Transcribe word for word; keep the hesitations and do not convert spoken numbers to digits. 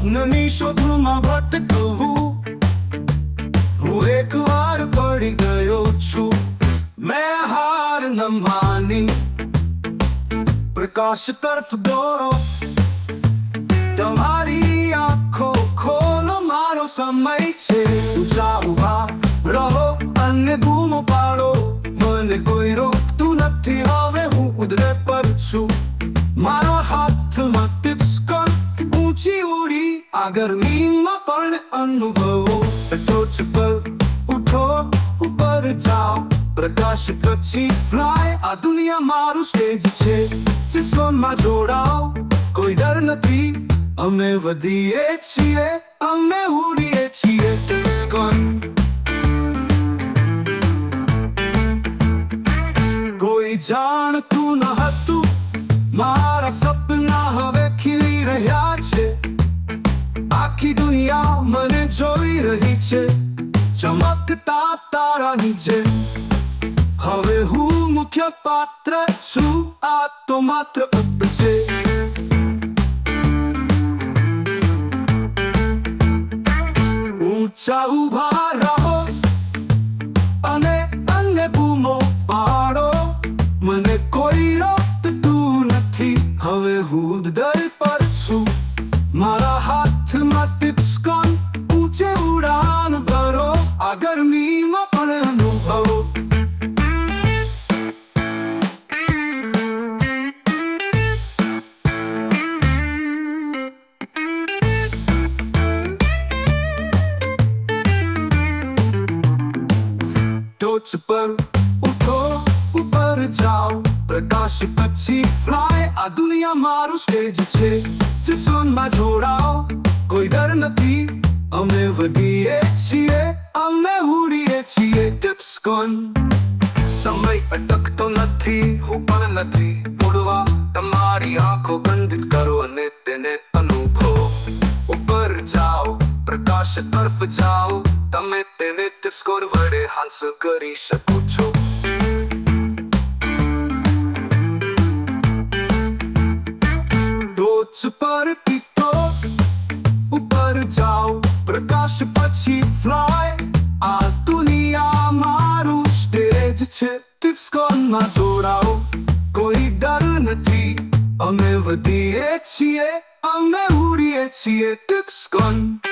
સ્વપ્નની શોધમાં ભટકવું, હું એકવાર પડી ગયો છું, મેં હાર ન માની, પ્રકાશ તરફ દોરો, તમારી આંખો ખોલો, મારો સમય છે, ઊંચા ઊભા રહો અને બૂમો પાડો, મને કોઈ રોકતું નથી, હવે હું ઉદરે પર છું, મારો હાથમાં ટિપ્સ કર, ઊંચી ઉડી આ ગરમીમાં પણ અનુભવો, ટોચ પર ઉઠો ઉપર જાઓ, પ્રકાશ પછી ફ્લાય, આ દુનિયા મારું સ્ટેજ છે, ચિપ્સમાં જોડાઓ, કોઈ ડર નથી, અમે વધીએ છીએ, અમે ઉડીએ છીએ, ટિપ્સકોન. કોઈ જાણતું ન હતું, મારા સપના હવે ખીલી રહ્યા છે, આખી દુનિયા મને જોઈ રહી છે, ચમકતા તારાની જેમ, હવે હું મુખ્ય પાત્ર છું, આ તો માત્ર અપ છે. ઊંચા ઊભા રહો અને અને બૂમો પાડો, મને કોઈ રોકતું નથી, હવે હું દર પર છું, મારા હાથમાં ટિપ્સકોન, ઊંચે ઉડાન ભરો, આ ગરમીમાં પણ અનુભવો. ટોચ પર ઉઠો ઉપર જાઓ, પ્રકાશ પછી ફ્લાય, આ દુનિયા મારું સ્ટેજ છે, ચિપ્સોનમાં જોડાઓ, કોઈ ડર નથી, અમે વધીએ છીએ, અમે ઉડીએ છીએ, ટિપ્સકોન. સમય અટકતો નથી, હું પણ નથી ઉડવા, તમારી આંખો બંધ કરો અને તેને અનુભવો, ઉપર જાઓ, પ્રકાશ તરફ જાઓ, તમે તેને ટિપ્સકોન વડે હાંસલ કરી શકો છો. ટોચ પર પીતો ઉપર જાઓ, પ્રકાશ પછી ફ્લાય, આ દુનિયા મારું સ્ટેજ છે, ટિપ્સકોનમાં જોડાઓ, કોઈ ડર નથી, અમે વધીએ છીએ, અમે ઉડીએ છીએ, ટિપ્સકોન.